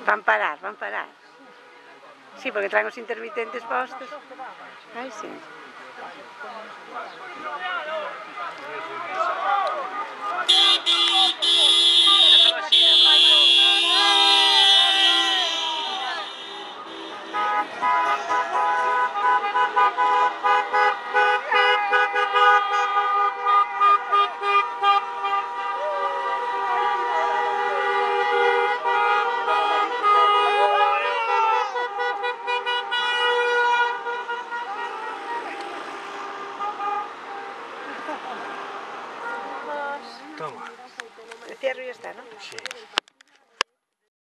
Van parar, van parar. Sí, porque traen os intermitentes postos. Ai, sí.